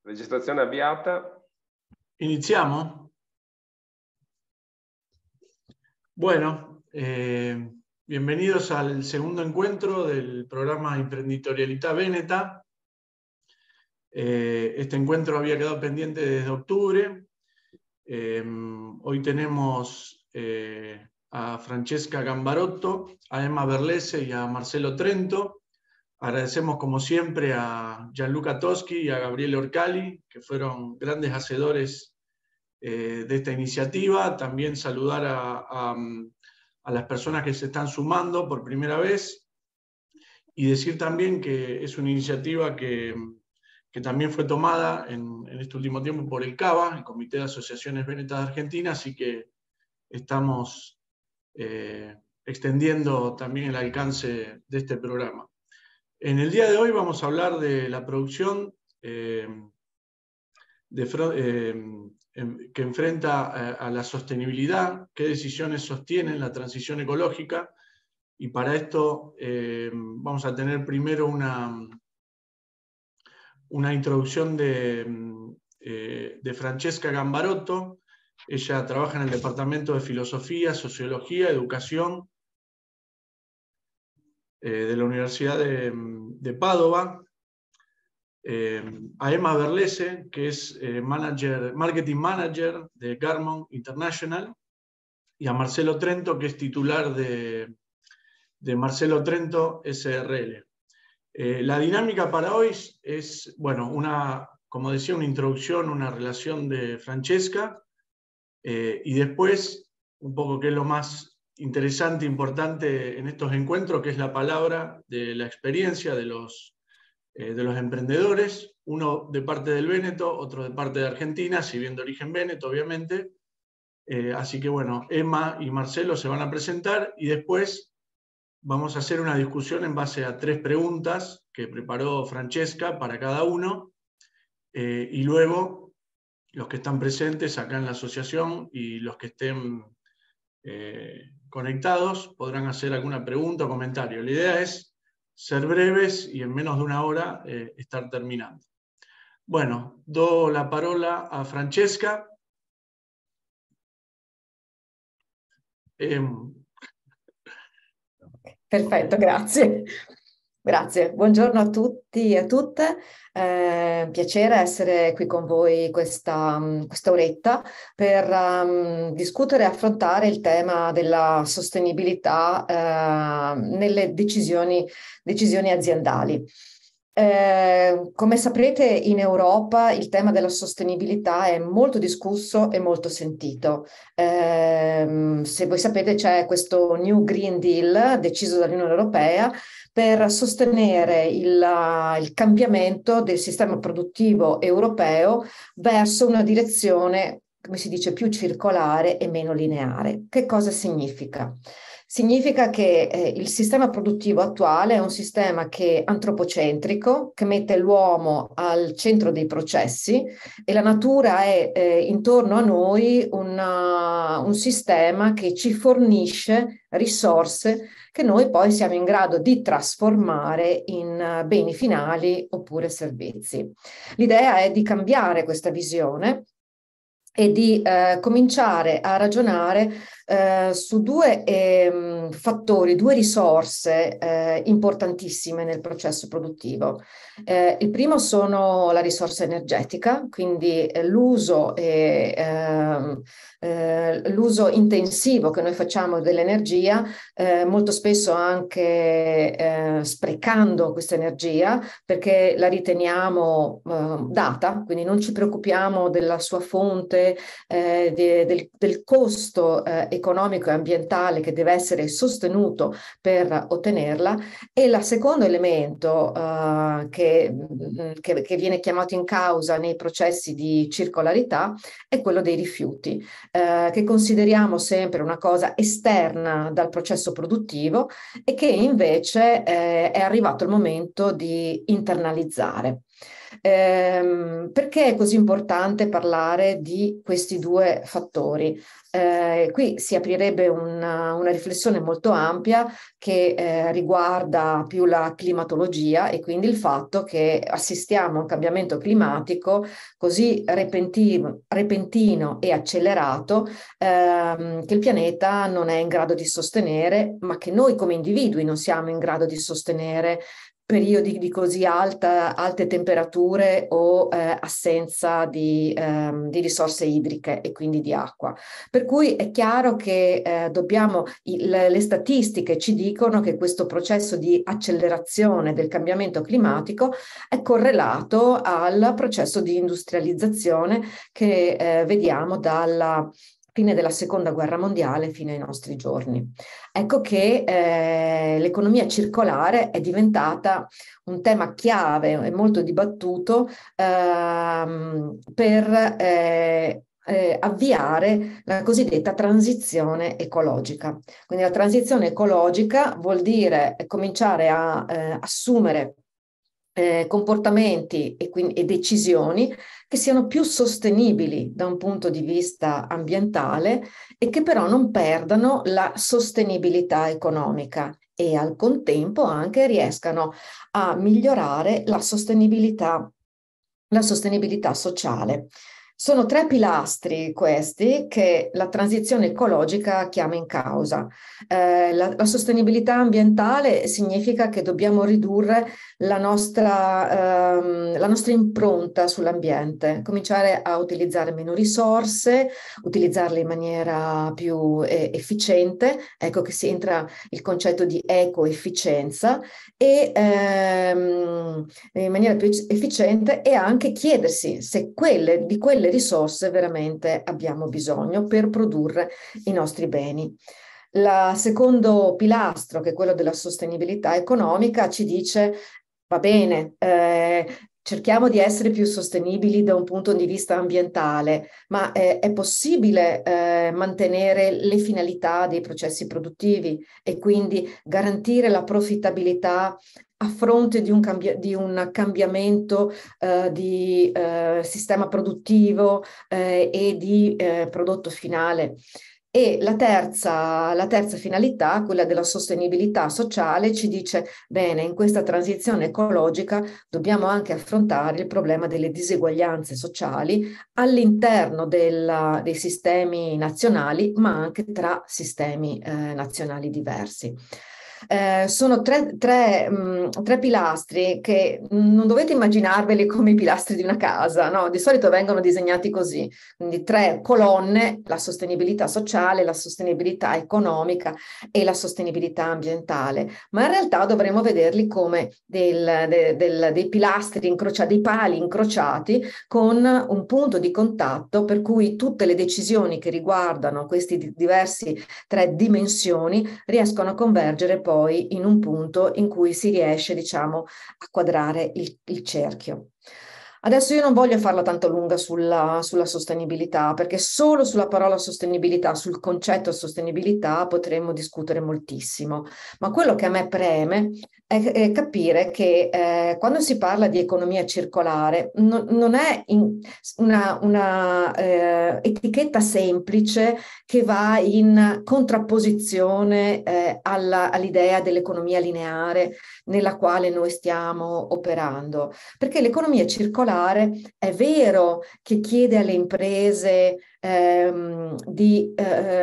Registrazione avviata. Iniziamo? Bueno, bienvenidos al segundo encuentro del programa Imprenditorialità Veneta. Este encuentro había quedado pendiente desde octubre. Hoy tenemos a Francesca Gambarotto, a Emma Berlese y a Marcelo Trento. Agradecemos como siempre a Gianluca Toschi y a Gabriele Orcali, que fueron grandes hacedores de esta iniciativa. También saludar a las personas que se están sumando por primera vez y decir también que es una iniciativa que también fue tomada en este último tiempo por el CABA, el Comité de Asociaciones Vénetas de Argentina, así que estamos extendiendo también el alcance de este programa. En el día de hoy vamos a hablar de la producción que enfrenta a la sostenibilidad, qué decisiones sostienen la transición ecológica, y para esto vamos a tener primero una introducción de Francesca Gambarotto. Ella trabaja en el Departamento de Filosofía, Sociología, Educación de la Universidad de Padova. A Emma Berlese, que es Marketing Manager de Garmon International, y a Marcelo Trento, que es titular de Marcelo Trento SRL. La dinámica para hoy es, bueno, como decía, una introducción, una relación de Francesca, y después un poco qué es lo más interesante, importante en estos encuentros, que es la palabra de la experiencia de los emprendedores, uno de parte del Véneto, otro de parte de Argentina, si bien de origen Véneto, obviamente. Así que bueno, Emma y Marcelo se van a presentar y después vamos a hacer una discusión en base a 3 preguntas que preparó Francesca para cada uno, y luego los que están presentes acá en la asociación y los que estén conectados podrán hacer alguna pregunta o comentario. La idea es ser breves y en menos de una hora estar terminando. Bueno, do la parola a Francesca. Perfetto, grazie. Grazie, buongiorno a tutti e a tutte, piacere essere qui con voi questa oretta per discutere e affrontare il tema della sostenibilità nelle decisioni aziendali. Come saprete, in Europa il tema della sostenibilità è molto discusso e molto sentito. Se voi sapete, c'è questo New Green Deal deciso dall'Unione Europea per sostenere il cambiamento del sistema produttivo europeo verso una direzione, come si dice, più circolare e meno lineare. Che cosa significa? Significa che il sistema produttivo attuale è un sistema che è antropocentrico, che mette l'uomo al centro dei processi, e la natura è intorno a noi un sistema che ci fornisce risorse che noi poi siamo in grado di trasformare in beni finali oppure servizi. L'idea è di cambiare questa visione e di cominciare a ragionare su 2 fattori, 2 risorse importantissime nel processo produttivo. Il primo sono la risorsa energetica, quindi l'uso intensivo che noi facciamo dell'energia, molto spesso anche sprecando questa energia perché la riteniamo data, quindi non ci preoccupiamo della sua fonte, del costo economico e ambientale che deve essere sostenuto per ottenerla. E il secondo elemento che viene chiamato in causa nei processi di circolarità è quello dei rifiuti, che consideriamo sempre una cosa esterna dal processo produttivo e che invece è arrivato il momento di internalizzare. Perché è così importante parlare di questi due fattori? Qui si aprirebbe una riflessione molto ampia che riguarda più la climatologia e quindi il fatto che assistiamo a un cambiamento climatico così repentino e accelerato che il pianeta non è in grado di sostenere, ma che noi come individui non siamo in grado di sostenere periodi di così alte temperature o assenza di risorse idriche e quindi di acqua. Per cui è chiaro che le statistiche ci dicono che questo processo di accelerazione del cambiamento climatico è correlato al processo di industrializzazione che vediamo dalla fine della seconda guerra mondiale fino ai nostri giorni. Ecco che l'economia circolare è diventata un tema chiave e molto dibattuto per avviare la cosiddetta transizione ecologica. Quindi la transizione ecologica vuol dire cominciare a assumere comportamenti e decisioni che siano più sostenibili da un punto di vista ambientale e che però non perdano la sostenibilità economica e al contempo anche riescano a migliorare la sostenibilità sociale. Sono tre pilastri questi che la transizione ecologica chiama in causa. La sostenibilità ambientale significa che dobbiamo ridurre la nostra impronta sull'ambiente, cominciare a utilizzare meno risorse, utilizzarle in maniera più efficiente. Ecco che si entra il concetto di ecoefficienza e in maniera più efficiente e anche chiedersi se di quelle risorse veramente abbiamo bisogno per produrre i nostri beni. Il secondo pilastro, che è quello della sostenibilità economica, ci dice, va bene, cerchiamo di essere più sostenibili da un punto di vista ambientale, ma è possibile mantenere le finalità dei processi produttivi e quindi garantire la profittabilità a fronte di un cambiamento di sistema produttivo e di prodotto finale. E la terza finalità, quella della sostenibilità sociale, ci dice, bene, in questa transizione ecologica dobbiamo anche affrontare il problema delle diseguaglianze sociali all'interno dei sistemi nazionali, ma anche tra sistemi nazionali diversi. Sono tre pilastri che non dovete immaginarveli come i pilastri di una casa, no? Di solito vengono disegnati così, quindi tre colonne: la sostenibilità sociale, la sostenibilità economica e la sostenibilità ambientale, ma in realtà dovremmo vederli come dei pilastri incrociati, dei pali incrociati con un punto di contatto per cui tutte le decisioni che riguardano questi diversi tre dimensioni riescono a convergere poi in un punto in cui si riesce, diciamo, a quadrare il cerchio. Adesso io non voglio farla tanto lunga sulla sostenibilità, perché solo sulla parola sostenibilità, sul concetto sostenibilità potremmo discutere moltissimo, ma quello che a me preme è capire che quando si parla di economia circolare non è una etichetta semplice che va in contrapposizione all'idea dell'economia lineare nella quale noi stiamo operando, perché l'economia circolare è vero che chiede alle imprese di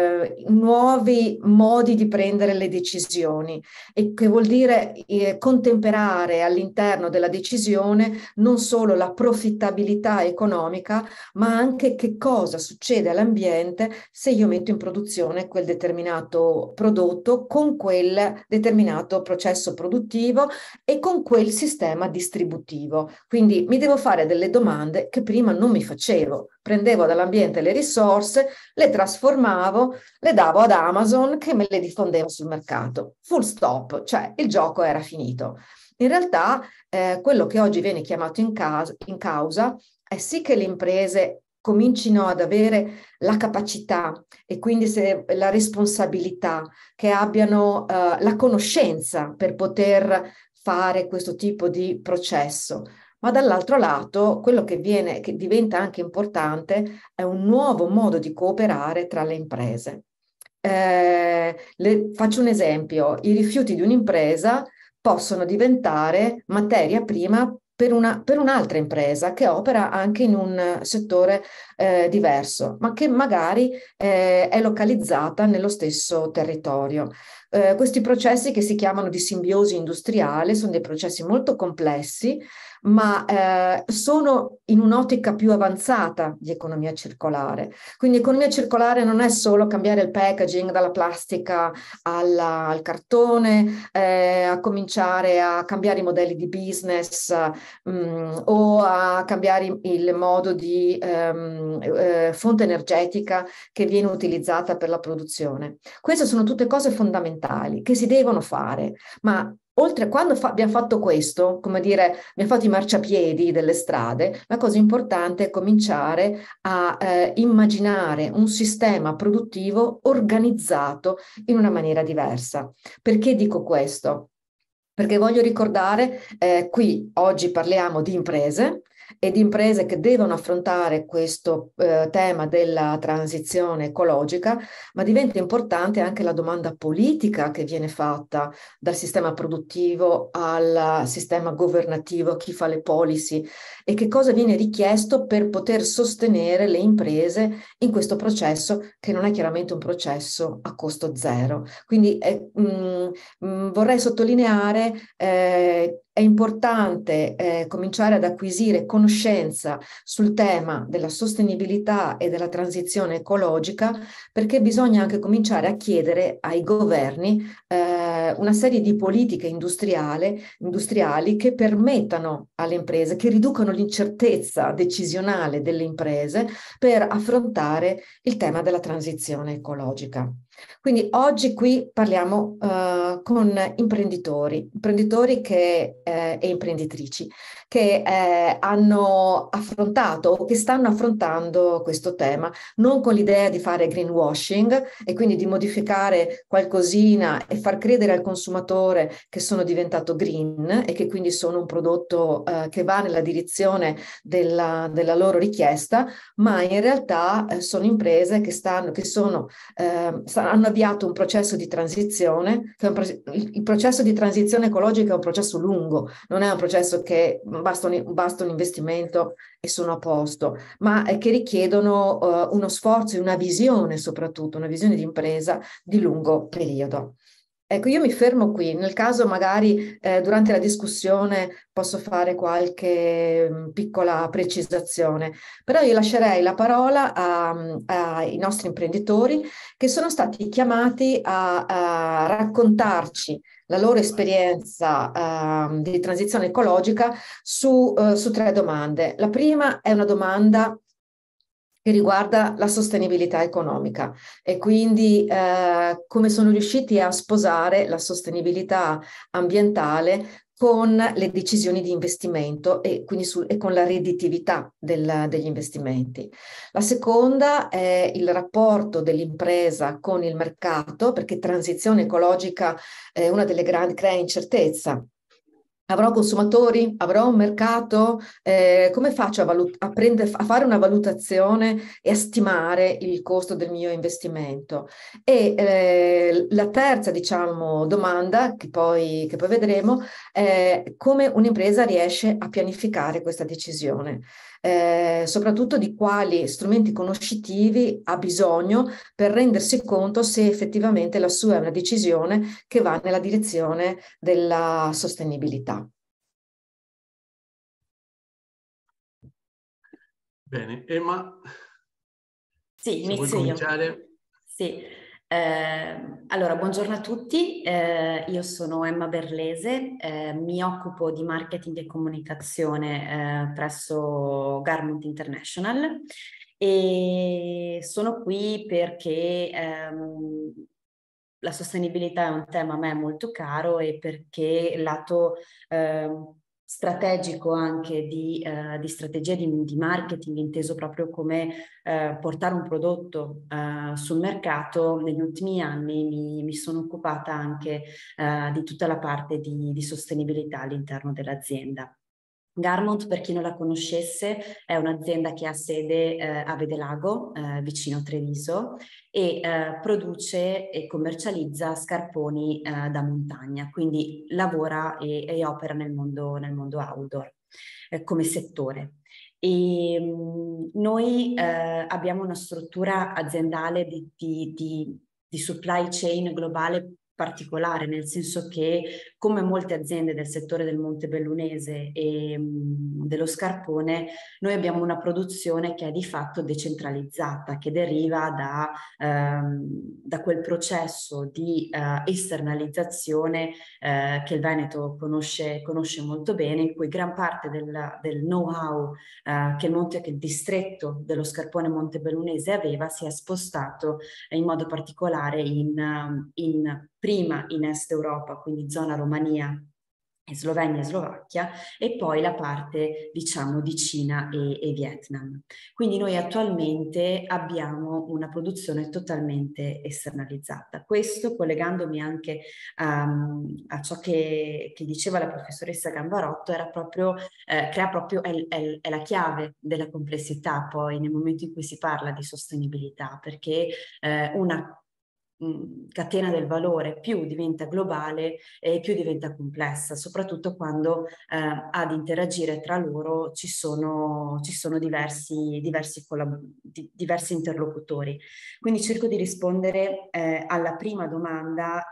nuovi modi di prendere le decisioni, e che vuol dire contemperare all'interno della decisione non solo la profittabilità economica, ma anche che cosa succede all'ambiente se io metto in produzione quel determinato prodotto con quel determinato processo produttivo e con quel sistema distributivo. Quindi mi devo fare delle domande che prima non mi facevo. Prendevo dall'ambiente le risorse, le trasformavo, le davo ad Amazon che me le diffondeva sul mercato. Full stop, cioè il gioco era finito. In realtà quello che oggi viene chiamato in causa è sì che le imprese comincino ad avere la capacità e quindi la responsabilità, che abbiano la conoscenza per poter fare questo tipo di processo, ma dall'altro lato quello che diventa anche importante è un nuovo modo di cooperare tra le imprese. Faccio un esempio: i rifiuti di un'impresa possono diventare materia prima per un'altra impresa che opera anche in un settore diverso, ma che magari è localizzata nello stesso territorio. Questi processi, che si chiamano di simbiosi industriale, sono dei processi molto complessi, ma sono in un'ottica più avanzata di economia circolare. Quindi economia circolare non è solo cambiare il packaging dalla plastica al cartone, a cominciare a cambiare i modelli di business, o a cambiare il modo di fonte energetica che viene utilizzata per la produzione. Queste sono tutte cose fondamentali che si devono fare, ma oltre, quando abbiamo fatto questo, come dire, abbiamo fatto i marciapiedi delle strade, la cosa importante è cominciare a immaginare un sistema produttivo organizzato in una maniera diversa. Perché dico questo? Perché voglio ricordare, qui oggi parliamo di imprese e di imprese che devono affrontare questo tema della transizione ecologica, ma diventa importante anche la domanda politica che viene fatta dal sistema produttivo al sistema governativo, chi fa le policy, e che cosa viene richiesto per poter sostenere le imprese in questo processo, che non è chiaramente un processo a costo zero. Quindi vorrei sottolineare, è importante cominciare ad acquisire conoscenza sul tema della sostenibilità e della transizione ecologica, perché bisogna anche cominciare a chiedere ai governi una serie di politiche industriali che permettano alle imprese, che riducano l'incertezza decisionale delle imprese per affrontare il tema della transizione ecologica. Quindi oggi qui parliamo con imprenditori e imprenditrici che hanno affrontato o che stanno affrontando questo tema, non con l'idea di fare greenwashing e quindi di modificare qualcosina e far credere al consumatore che sono diventato green e che quindi sono un prodotto che va nella direzione della loro richiesta, ma in realtà sono imprese che hanno avviato un processo di transizione, il processo di transizione ecologica è un processo lungo, non è un processo che basta un investimento e sono a posto, ma che richiedono uno sforzo e una visione, soprattutto una visione di impresa di lungo periodo. Ecco, io mi fermo qui, nel caso magari durante la discussione posso fare qualche piccola precisazione, però io lascerei la parola ai nostri imprenditori che sono stati chiamati a raccontarci la loro esperienza di transizione ecologica su tre domande. La prima è una domanda che riguarda la sostenibilità economica e quindi come sono riusciti a sposare la sostenibilità ambientale con le decisioni di investimento e quindi e con la redditività degli investimenti. La seconda è il rapporto dell'impresa con il mercato, perché transizione ecologica è una delle grandi, crea incertezza. Avrò consumatori? Avrò un mercato? Come faccio a fare una valutazione e a stimare il costo del mio investimento? E la terza, diciamo, domanda che poi vedremo è come un'impresa riesce a pianificare questa decisione. Soprattutto di quali strumenti conoscitivi ha bisogno per rendersi conto se effettivamente la sua è una decisione che va nella direzione della sostenibilità. Bene, Emma, sì, se vuoi cominciare. Sì, allora buongiorno a tutti, io sono Emma Berlese, mi occupo di marketing e comunicazione presso Garment International e sono qui perché la sostenibilità è un tema a me molto caro e perché lato strategico anche di strategia di marketing, inteso proprio come portare un prodotto sul mercato, negli ultimi anni mi sono occupata anche di tutta la parte di sostenibilità all'interno dell'azienda. Garmont, per chi non la conoscesse, è un'azienda che ha sede a Vedelago, vicino Treviso, e produce e commercializza scarponi da montagna, quindi lavora e opera nel mondo outdoor come settore. E noi abbiamo una struttura aziendale di supply chain globale particolare, nel senso che, come molte aziende del settore del Montebellunese e dello scarpone, noi abbiamo una produzione che è di fatto decentralizzata, che deriva da quel processo di esternalizzazione che il Veneto conosce molto bene, in cui gran parte del know-how che il distretto dello scarpone montebellunese aveva si è spostato in modo particolare prima in Est Europa, quindi zona Romania, Slovenia e Slovacchia, e poi la parte, diciamo, di Cina e Vietnam. Quindi noi attualmente abbiamo una produzione totalmente esternalizzata. Questo, collegandomi anche a ciò che diceva la professoressa Gambarotto, era proprio, è la chiave della complessità poi nel momento in cui si parla di sostenibilità, perché una catena del valore più diventa globale e più diventa complessa, soprattutto quando ad interagire tra loro ci sono diversi interlocutori. Quindi cerco di rispondere alla prima domanda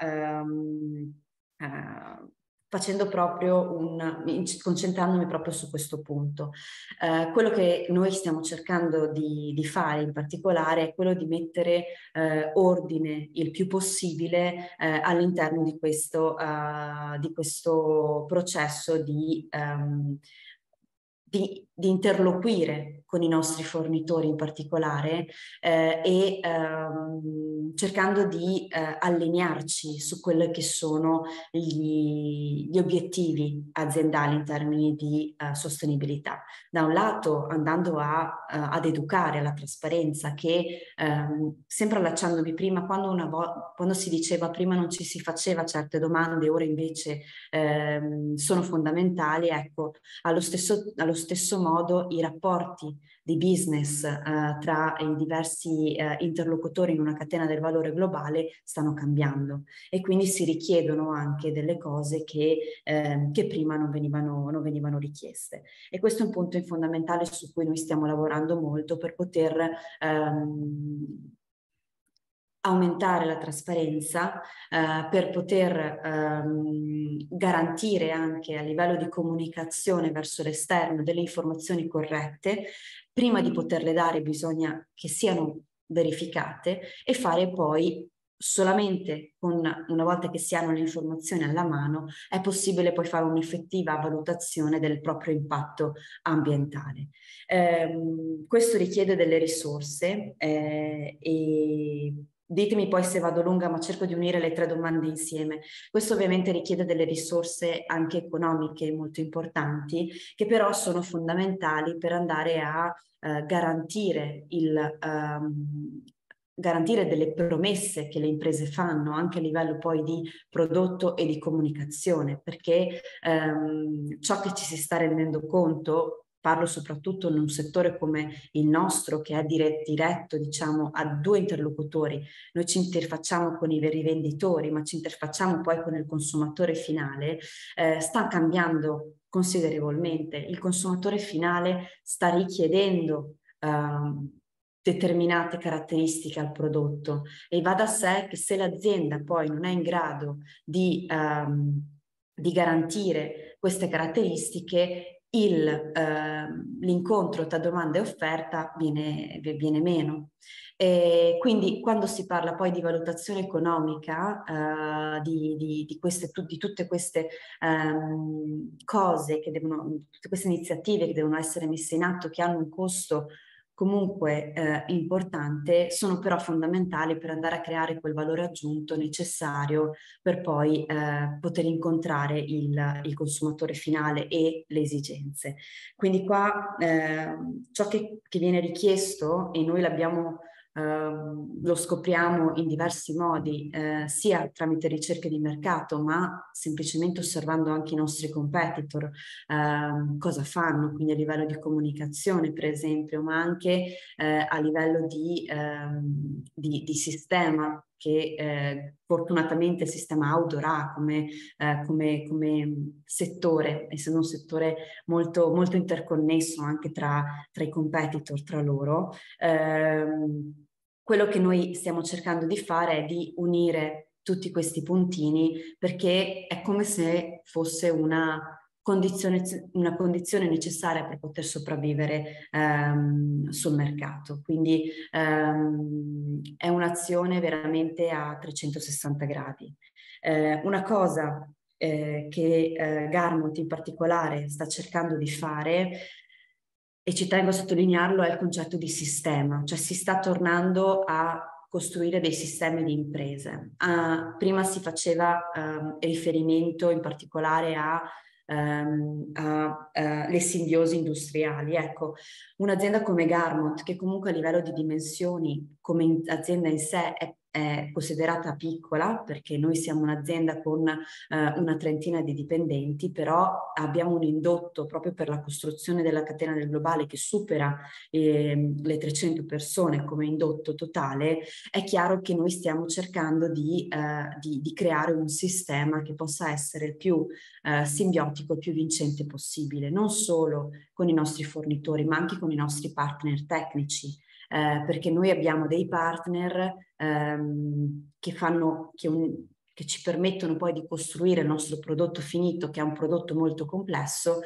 facendo proprio concentrandomi proprio su questo punto. Quello che noi stiamo cercando di fare in particolare è quello di mettere ordine il più possibile all'interno di questo processo di interloquire con i nostri fornitori in particolare cercando di allinearci su quelli che sono gli obiettivi aziendali in termini di sostenibilità. Da un lato andando ad educare alla trasparenza, che sempre allacciandomi prima, quando si diceva prima non ci si faceva certe domande, ora invece sono fondamentali, ecco, allo stesso modo i rapporti di business tra i diversi interlocutori in una catena del valore globale stanno cambiando, e quindi si richiedono anche delle cose che prima non venivano richieste. E questo è un punto fondamentale su cui noi stiamo lavorando molto per poter aumentare la trasparenza, per poter garantire anche a livello di comunicazione verso l'esterno delle informazioni corrette. Prima di poterle dare bisogna che siano verificate, e fare poi solamente una volta che si hanno le informazioni alla mano è possibile poi fare un'effettiva valutazione del proprio impatto ambientale. Questo richiede delle risorse e ditemi poi se vado lunga, ma cerco di unire le tre domande insieme. Questo ovviamente richiede delle risorse anche economiche molto importanti, che però sono fondamentali per andare a garantire delle promesse che le imprese fanno anche a livello poi di prodotto e di comunicazione, perché ciò che ci si sta rendendo conto, parlo soprattutto in un settore come il nostro, che è diretto, diciamo, a due interlocutori. Noi ci interfacciamo con i rivenditori, ma ci interfacciamo poi con il consumatore finale, sta cambiando considerevolmente. Il consumatore finale sta richiedendo determinate caratteristiche al prodotto, e va da sé che se l'azienda poi non è in grado di garantire queste caratteristiche, l'incontro tra domanda e offerta viene meno. E quindi quando si parla poi di valutazione economica di tutte queste cose tutte queste iniziative che devono essere messe in atto, che hanno un costo comunque importante, sono però fondamentali per andare a creare quel valore aggiunto necessario per poi poter incontrare il consumatore finale e le esigenze. Quindi qua ciò che viene richiesto, e noi l'abbiamo lo scopriamo in diversi modi, sia tramite ricerche di mercato, ma semplicemente osservando anche i nostri competitor, cosa fanno, quindi a livello di comunicazione, per esempio, ma anche a livello di sistema, che fortunatamente il sistema outdoor ha come settore, essendo un settore molto, molto interconnesso anche tra i competitor, tra loro. Quello che noi stiamo cercando di fare è di unire tutti questi puntini, perché è come se fosse una condizione necessaria per poter sopravvivere sul mercato. Quindi è un'azione veramente a 360 gradi. Una cosa che Garmont in particolare sta cercando di fare, e ci tengo a sottolinearlo, è il concetto di sistema, cioè si sta tornando a costruire dei sistemi di imprese. Prima si faceva riferimento in particolare alle simbiosi industriali. Ecco, un'azienda come Garmont, che comunque a livello di dimensioni come azienda in sé è considerata piccola, perché noi siamo un'azienda con una trentina di dipendenti, però abbiamo un indotto proprio per la costruzione della catena del globale che supera le 300 persone come indotto totale. È chiaro che noi stiamo cercando di creare un sistema che possa essere il più simbiotico e più vincente possibile, non solo con i nostri fornitori, ma anche con i nostri partner tecnici. Perché noi abbiamo dei partner che ci permettono poi di costruire il nostro prodotto finito, che è un prodotto molto complesso,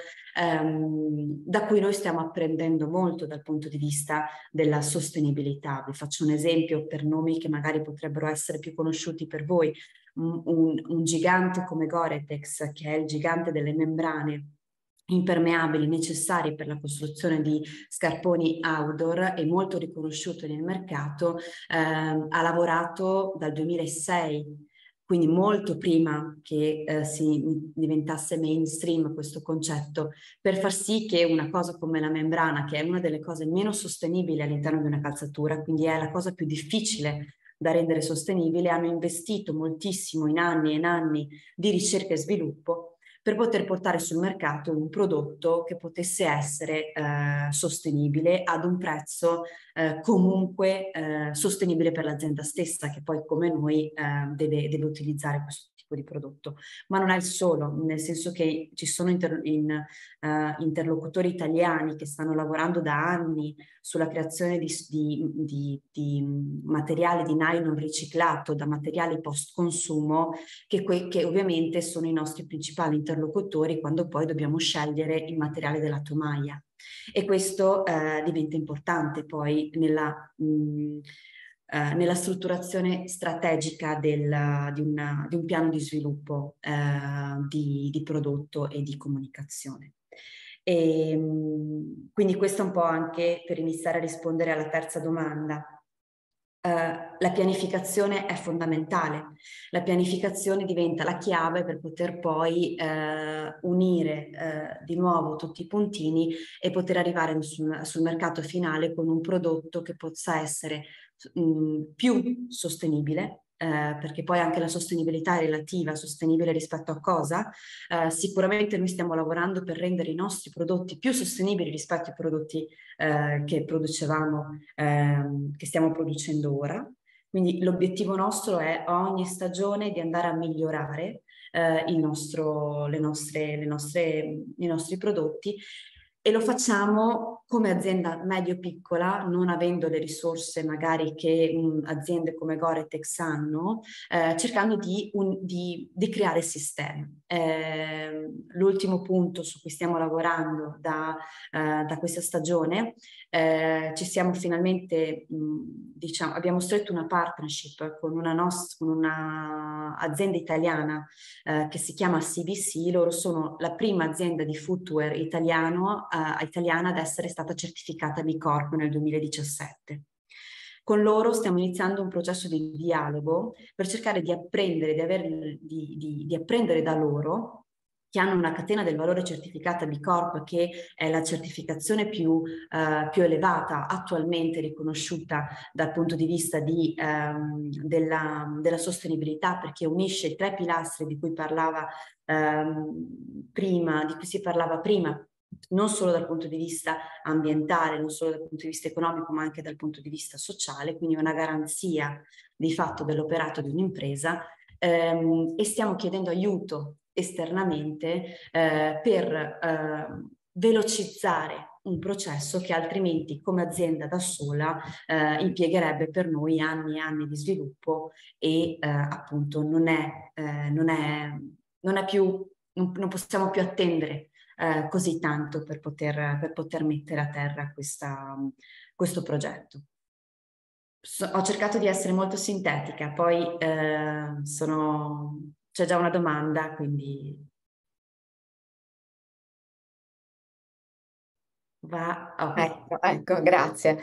da cui noi stiamo apprendendo molto dal punto di vista della sostenibilità. Vi faccio un esempio per nomi che magari potrebbero essere più conosciuti per voi. Un gigante come Gore-Tex, che è il gigante delle membrane impermeabili necessari per la costruzione di scarponi outdoor e molto riconosciuto nel mercato, ha lavorato dal 2006, quindi molto prima che si diventasse mainstream questo concetto, per far sì che una cosa come la membrana, che è una delle cose meno sostenibili all'interno di una calzatura, quindi è la cosa più difficile da rendere sostenibile, hanno investito moltissimo in anni e anni di ricerca e sviluppo per poter portare sul mercato un prodotto che potesse essere sostenibile ad un prezzo comunque sostenibile per l'azienda stessa, che poi come noi deve utilizzare questo tipo di prodotto. Ma non è il solo, nel senso che ci sono interlocutori italiani che stanno lavorando da anni sulla creazione di materiale di nylon riciclato da materiali post-consumo, che ovviamente sono i nostri principali interlocutori quando poi dobbiamo scegliere il materiale della tomaia. E questo diventa importante poi nella strutturazione strategica di un piano di sviluppo di prodotto e di comunicazione. E, quindi questo è un po' anche per iniziare a rispondere alla terza domanda. La pianificazione è fondamentale. La pianificazione diventa la chiave per poter poi unire di nuovo tutti i puntini e poter arrivare sul mercato finale con un prodotto che possa essere più sostenibile, perché poi anche la sostenibilità è relativa. Sostenibile rispetto a cosa? Sicuramente noi stiamo lavorando per rendere i nostri prodotti più sostenibili rispetto ai prodotti che producevamo, che stiamo producendo ora. Quindi l'obiettivo nostro è ogni stagione di andare a migliorare i nostri prodotti, e lo facciamo come azienda medio-piccola, non avendo le risorse magari che aziende come Gore-Tex hanno, cercando di creare sistemi. L'ultimo punto su cui stiamo lavorando da questa stagione, ci siamo finalmente, diciamo, abbiamo stretto una partnership con una azienda italiana che si chiama CBC. Loro sono la prima azienda di footwear italiana ad essere stata certificata B Corp nel 2017. Con loro stiamo iniziando un processo di dialogo per cercare di apprendere, di apprendere da loro che hanno una catena del valore certificata B Corp, che è la certificazione più elevata attualmente riconosciuta dal punto di vista della sostenibilità, perché unisce i 3 pilastri di cui si parlava prima, non solo dal punto di vista ambientale, non solo dal punto di vista economico, ma anche dal punto di vista sociale, quindi una garanzia di fatto dell'operato di un'impresa, e stiamo chiedendo aiuto esternamente per velocizzare un processo che altrimenti come azienda da sola impiegherebbe per noi anni e anni di sviluppo e appunto non possiamo più attendere così tanto per poter mettere a terra questo progetto. Ho cercato di essere molto sintetica, poi c'è già una domanda, quindi va. Okay. Ecco, grazie.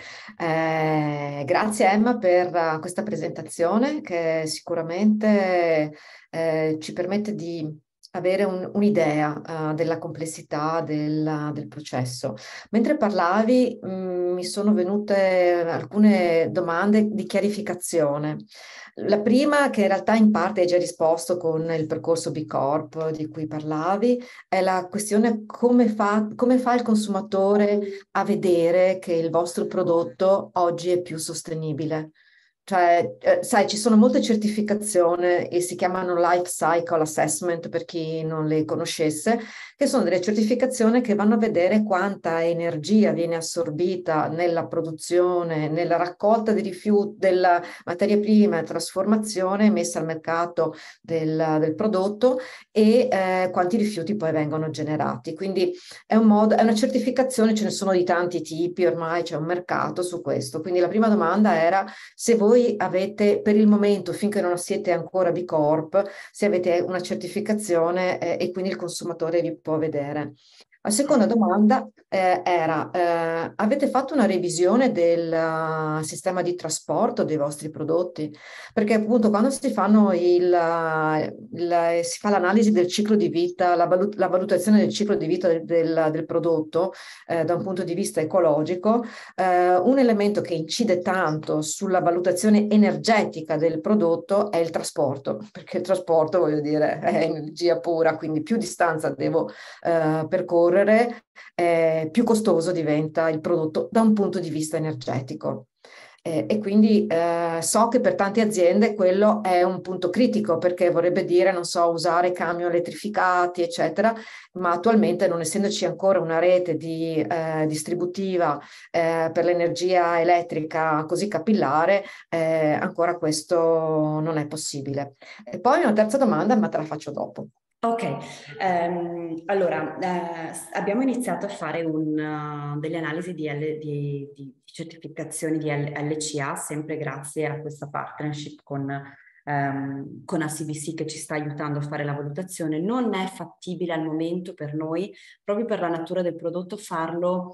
Grazie Emma per questa presentazione che sicuramente ci permette di avere un'idea della complessità del processo. Mentre parlavi, mi sono venute alcune domande di chiarificazione. La prima, che in realtà in parte hai già risposto con il percorso B Corp di cui parlavi, è la questione come fa il consumatore a vedere che il vostro prodotto oggi è più sostenibile. Cioè, sai, ci sono molte certificazioni e si chiamano Life Cycle Assessment per chi non le conoscesse, che sono delle certificazioni che vanno a vedere quanta energia viene assorbita nella produzione, nella raccolta di rifiuti, della materia prima, trasformazione, messa al mercato del prodotto e quanti rifiuti poi vengono generati. Quindi è una certificazione, ce ne sono di tanti tipi, ormai c'è un mercato su questo. Quindi la prima domanda era se voi avete per il momento, finché non siete ancora B Corp, se avete una certificazione e quindi il consumatore vi può vedere. La seconda domanda era, avete fatto una revisione del sistema di trasporto dei vostri prodotti? Perché appunto quando si fanno si fa l'analisi del ciclo di vita, la valutazione del ciclo di vita del prodotto da un punto di vista ecologico, un elemento che incide tanto sulla valutazione energetica del prodotto è il trasporto, perché il trasporto, voglio dire, è energia pura, quindi più distanza devo percorrere, più costoso diventa il prodotto da un punto di vista energetico. E quindi so che per tante aziende quello è un punto critico perché vorrebbe dire, non so, usare camion elettrificati, eccetera, ma attualmente non essendoci ancora una rete distributiva per l'energia elettrica così capillare, ancora questo non è possibile. E poi una terza domanda, ma te la faccio dopo. Ok, allora abbiamo iniziato a fare delle analisi di certificazioni di LCA, sempre grazie a questa partnership con ACBC che ci sta aiutando a fare la valutazione. Non è fattibile al momento per noi, proprio per la natura del prodotto, farlo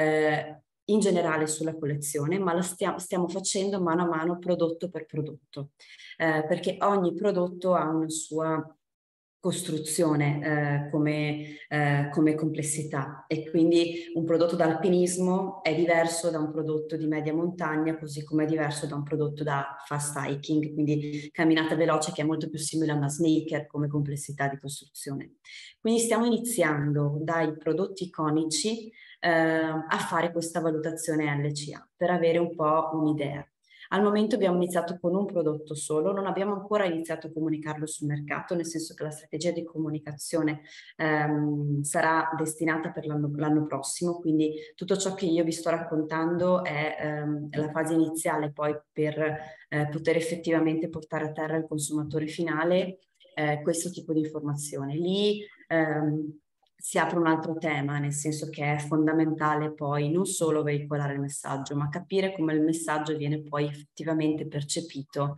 in generale sulla collezione, ma lo stiamo facendo mano a mano prodotto per prodotto, perché ogni prodotto ha una sua costruzione come complessità e quindi un prodotto da alpinismo è diverso da un prodotto di media montagna, così come è diverso da un prodotto da fast hiking, quindi camminata veloce, che è molto più simile a una sneaker come complessità di costruzione. Quindi stiamo iniziando dai prodotti iconici a fare questa valutazione LCA per avere un po' un'idea. Al momento abbiamo iniziato con un prodotto solo, non abbiamo ancora iniziato a comunicarlo sul mercato, nel senso che la strategia di comunicazione sarà destinata per l'anno prossimo, quindi tutto ciò che io vi sto raccontando è la fase iniziale poi per poter effettivamente portare a terra al consumatore finale questo tipo di informazione. Lì si apre un altro tema, nel senso che è fondamentale poi non solo veicolare il messaggio, ma capire come il messaggio viene poi effettivamente percepito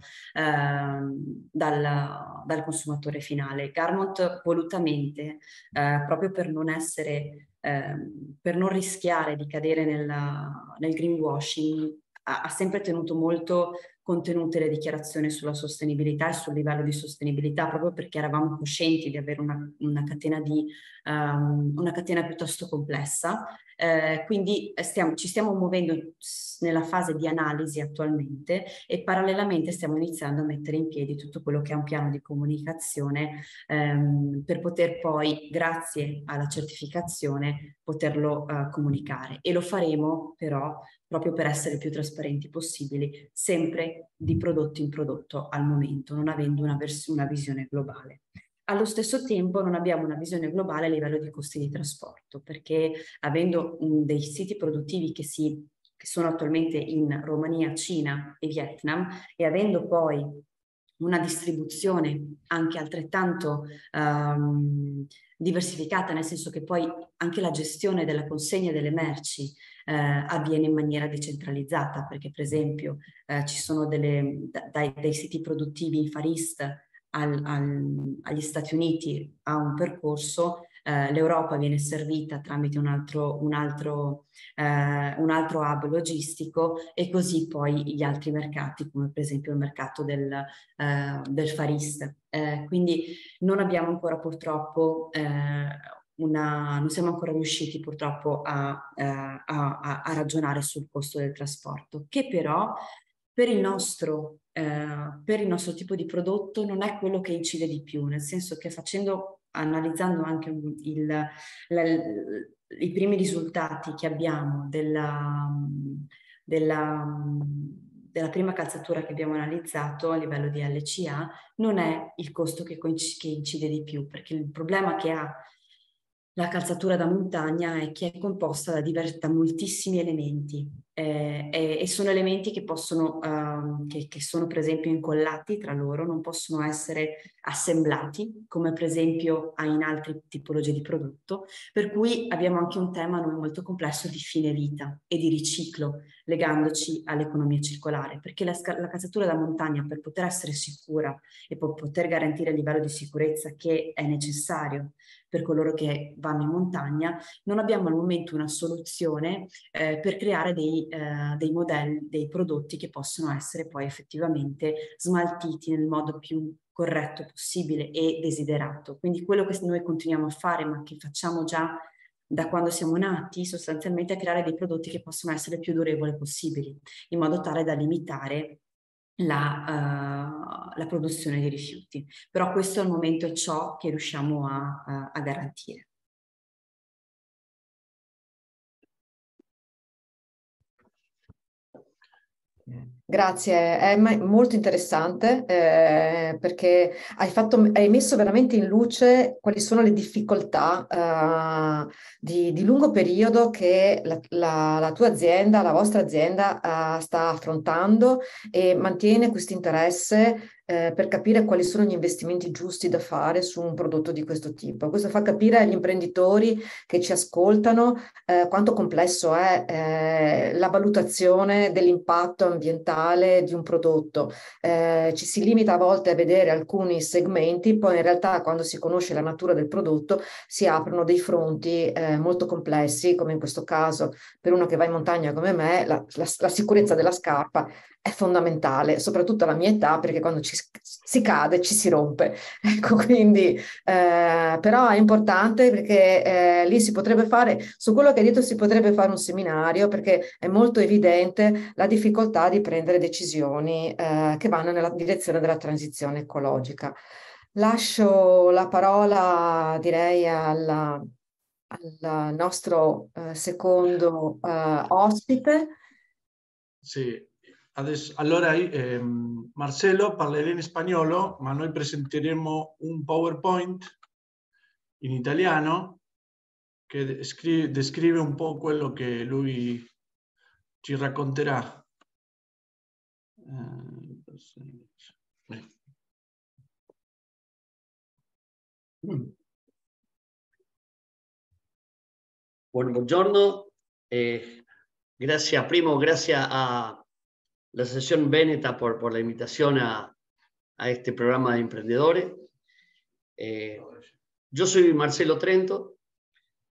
dal consumatore finale. Garmont volutamente, proprio per non per non rischiare di cadere nel greenwashing, ha sempre tenuto molto contenute le dichiarazioni sulla sostenibilità e sul livello di sostenibilità, proprio perché eravamo coscienti di avere una catena piuttosto complessa. Quindi ci stiamo muovendo nella fase di analisi attualmente e parallelamente stiamo iniziando a mettere in piedi tutto quello che è un piano di comunicazione per poter poi, grazie alla certificazione, poterlo comunicare. E lo faremo però proprio per essere il più trasparenti possibili, sempre di prodotto in prodotto al momento, non avendo una visione globale. Allo stesso tempo non abbiamo una visione globale a livello di costi di trasporto, perché avendo dei siti produttivi che sono attualmente in Romania, Cina e Vietnam, e avendo poi una distribuzione anche altrettanto diversificata, nel senso che poi anche la gestione della consegna delle merci avviene in maniera decentralizzata, perché per esempio ci sono dai siti produttivi in Far East agli Stati Uniti a un percorso, l'Europa viene servita tramite un altro hub logistico e così poi gli altri mercati, come per esempio il mercato del Far East. Quindi non abbiamo ancora purtroppo non siamo ancora riusciti purtroppo a ragionare sul costo del trasporto, che però per il nostro tipo di prodotto non è quello che incide di più, nel senso che analizzando anche i primi risultati che abbiamo della prima calzatura che abbiamo analizzato a livello di LCA, non è il costo che incide di più, perché il problema che ha la calzatura da montagna è che è composta da moltissimi elementi e sono elementi che che sono per esempio incollati tra loro, non possono essere assemblati come per esempio in altre tipologie di prodotto, per cui abbiamo anche un tema molto complesso di fine vita e di riciclo legandoci all'economia circolare, perché la calzatura da montagna, per poter essere sicura e per poter garantire il livello di sicurezza che è necessario per coloro che vanno in montagna, non abbiamo al momento una soluzione per creare dei modelli, dei prodotti che possono essere poi effettivamente smaltiti nel modo più corretto possibile e desiderato. Quindi quello che noi continuiamo a fare, ma che facciamo già da quando siamo nati, sostanzialmente è creare dei prodotti che possono essere il più durevoli possibili, in modo tale da limitare la produzione di rifiuti. Però questo al momento è ciò che riusciamo a garantire. Grazie, è molto interessante perché hai messo veramente in luce quali sono le difficoltà di lungo periodo che la tua azienda, la vostra azienda sta affrontando e mantiene questo interesse per capire quali sono gli investimenti giusti da fare su un prodotto di questo tipo. Questo fa capire agli imprenditori che ci ascoltano quanto complesso è la valutazione dell'impatto ambientale di un prodotto. Ci si limita a volte a vedere alcuni segmenti, poi in realtà quando si conosce la natura del prodotto si aprono dei fronti molto complessi, come in questo caso per uno che va in montagna come me, la sicurezza della scarpa è fondamentale, soprattutto alla mia età, perché quando si cade ci si rompe. Ecco, quindi però è importante perché lì si potrebbe fare, su quello che hai detto si potrebbe fare un seminario, perché è molto evidente la difficoltà di prendere decisioni che vanno nella direzione della transizione ecologica. Lascio la parola, direi, al nostro secondo ospite. Sì, allora Marcelo parlerà in spagnolo, ma noi presenteremo un PowerPoint in italiano che descrive un po' quello che lui ci racconterà. Bueno, buongiorno. Gracias a la Asociación Veneta por la invitación a este programa de emprendedores. Yo soy Marcelo Trento,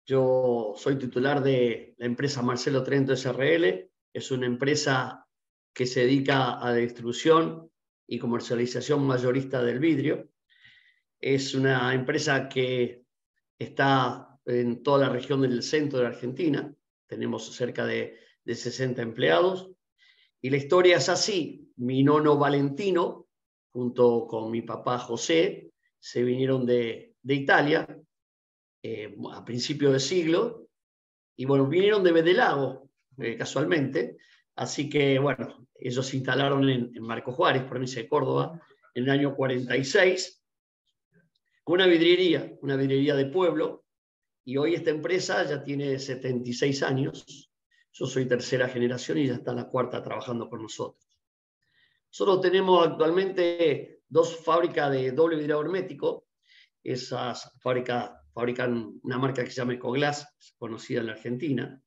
yo soy titular de la empresa Marcelo Trento SRL, es una empresa que se dedica a la distribución y comercialización mayorista del vidrio. Es una empresa que está en toda la región del centro de la Argentina. Tenemos cerca de 60 empleados. Y la historia es así. Mi nono Valentino, junto con mi papá José, se vinieron de Italia a principios de siglo. Y bueno, vinieron de Bedelago, casualmente. Así que, bueno, ellos se instalaron en Marco Juárez, provincia de Córdoba, en el año 46, con una vidriería de pueblo. Y hoy esta empresa ya tiene 76 años. Yo soy tercera generación y ya está la cuarta trabajando con nosotros. Nosotros tenemos actualmente 2 fábricas de doble vidrio hermético. Esas fabrican una marca que se llama Ecoglass, conocida en la Argentina.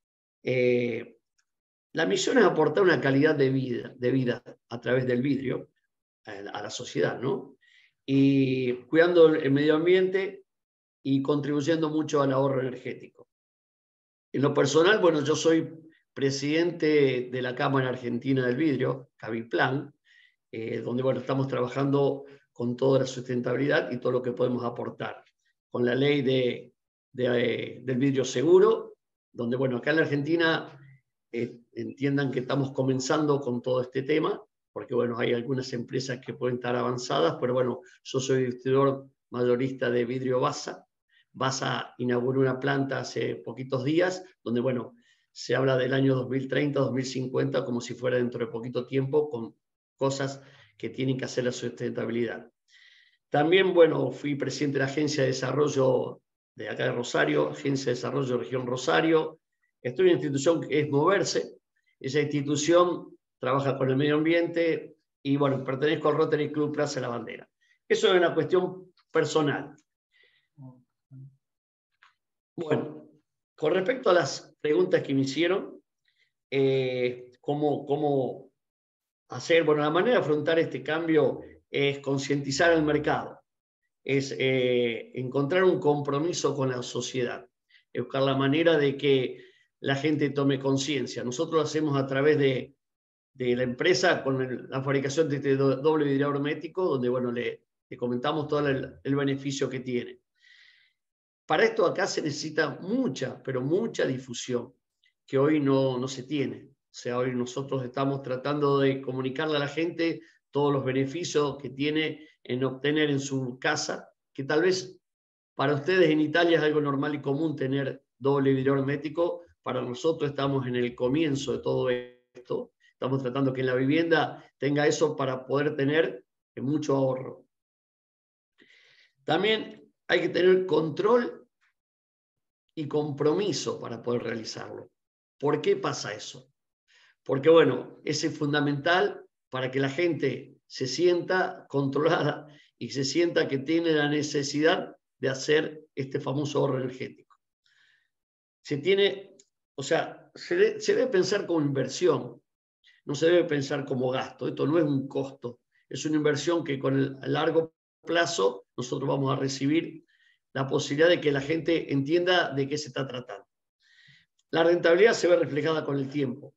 La misión es aportar una calidad de vida a través del vidrio a la sociedad, ¿no? Y cuidando el medio ambiente y contribuyendo mucho al ahorro energético. En lo personal, bueno, yo soy presidente de la Cámara Argentina del Vidrio, Caviplan, donde, bueno, estamos trabajando con toda la sustentabilidad y todo lo que podemos aportar. Con la ley del vidrio seguro, donde, bueno, acá en la Argentina entiendan que estamos comenzando con todo este tema, porque, bueno, hay algunas empresas que pueden estar avanzadas, pero, bueno, yo soy distribuidor mayorista de vidrio Basa. Basa inauguró una planta hace poquitos días, donde, bueno, se habla del año 2030, 2050, como si fuera dentro de poquito tiempo, con cosas que tienen que hacer la sustentabilidad. También, bueno, fui presidente de la Agencia de Desarrollo de acá de Rosario, Agencia de Desarrollo Región Rosario. Estoy en una institución que es Moverse. Esa institución trabaja con el medio ambiente y, bueno, pertenezco al Rotary Club Plaza de la Bandera. Eso es una cuestión personal. Bueno, con respecto a las preguntas que me hicieron, ¿cómo hacer? Bueno, la manera de afrontar este cambio es concientizar al mercado, es encontrar un compromiso con la sociedad, es buscar la manera de que la gente tome conciencia. Nosotros lo hacemos a través de la empresa con la fabricación de este doble vidrio hermético, donde, bueno, le comentamos todo el beneficio que tiene. Para esto acá se necesita mucha, pero mucha difusión, que hoy no se tiene. O sea, hoy nosotros estamos tratando de comunicarle a la gente todos los beneficios que tiene en obtener en su casa, que tal vez para ustedes en Italia es algo normal y común tener doble vidrio hermético. Para nosotros estamos en el comienzo de todo esto. Estamos tratando que en la vivienda tenga eso para poder tener mucho ahorro. También hay que tener control y compromiso para poder realizarlo. ¿Por qué pasa eso? Porque, bueno, es fundamental para que la gente se sienta controlada y se sienta que tiene la necesidad de hacer este famoso ahorro energético. Se debe pensar como inversión, no se debe pensar como gasto. Esto no es un costo, es una inversión que con el largo plazo nosotros vamos a recibir la posibilidad de que la gente entienda de qué se está tratando. La rentabilidad se ve reflejada con el tiempo.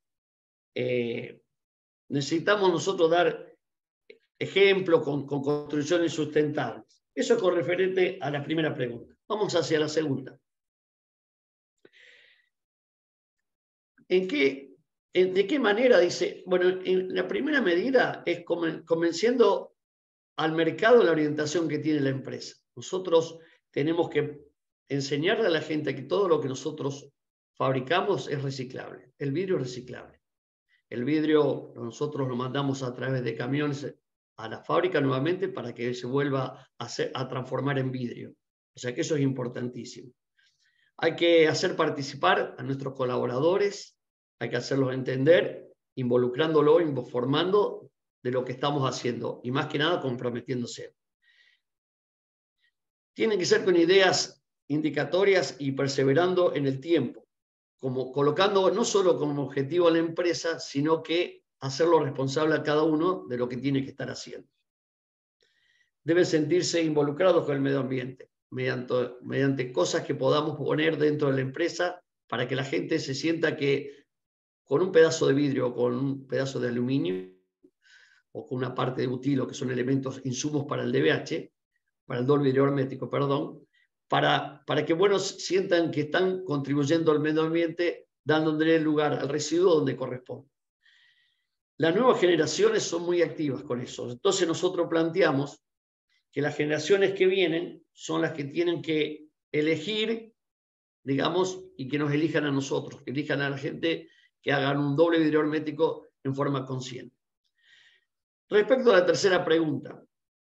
Necesitamos nosotros dar ejemplo con construcciones sustentables. Eso es con referente a la primera pregunta. Vamos hacia la segunda. ¿De qué manera? Dice, bueno, en la primera medida es convenciendo al mercado la orientación que tiene la empresa. Nosotros tenemos que enseñarle a la gente que todo lo que nosotros fabricamos es reciclable. El vidrio es reciclable. El vidrio nosotros lo mandamos a través de camiones a la fábrica nuevamente para que se vuelva a transformar en vidrio. O sea que eso es importantísimo. Hay que hacer participar a nuestros colaboradores, hay que hacerlos entender, involucrándolo, informando de lo que estamos haciendo y más que nada comprometiéndose. Tienen que ser con ideas indicatorias y perseverando en el tiempo, como colocando no solo como objetivo a la empresa, sino que hacerlo responsable a cada uno de lo que tiene que estar haciendo. Deben sentirse involucrados con el medio ambiente, mediante cosas que podamos poner dentro de la empresa para que la gente se sienta que con un pedazo de vidrio o con un pedazo de aluminio o con una parte de butilo, que son elementos, insumos para el DBH, para el doble vidrio hermético, perdón, para que, bueno, sientan que están contribuyendo al medio ambiente, dándole lugar al residuo donde corresponde. Las nuevas generaciones son muy activas con eso. Entonces nosotros planteamos que las generaciones que vienen son las que tienen que elegir, digamos, y que nos elijan a nosotros, que elijan a la gente que hagan un doble vidrio hermético en forma consciente. Respecto a la tercera pregunta,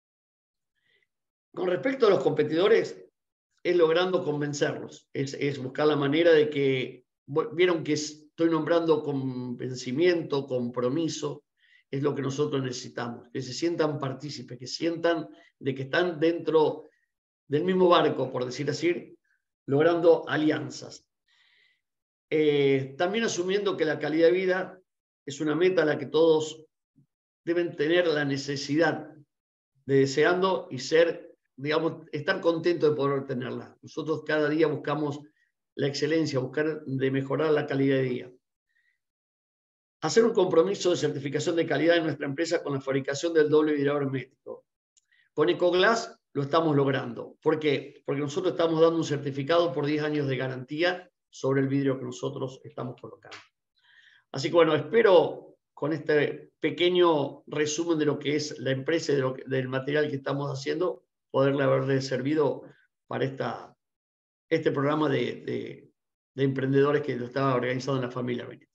con respecto a los competidores, es logrando convencerlos, es buscar la manera de que, vieron que estoy nombrando convencimiento, compromiso, es lo que nosotros necesitamos, que se sientan partícipes, que sientan de que están dentro del mismo barco, por decir así, logrando alianzas. También asumiendo que la calidad de vida es una meta a la que todos deben tener la necesidad de deseando y ser, digamos, estar contentos de poder tenerla. Nosotros cada día buscamos la excelencia, buscar de mejorar la calidad de vida. Hacer un compromiso de certificación de calidad en nuestra empresa con la fabricación del doble vidrio hermético. Con Ecoglass lo estamos logrando. ¿Por qué? Porque nosotros estamos dando un certificado por 10 años de garantía sobre el vidrio que nosotros estamos colocando. Así que bueno, espero con este pequeño resumen de lo que es la empresa y del material que estamos haciendo, poderle haberle servido para este programa de emprendedores que lo estaba organizando en la familia Benítez.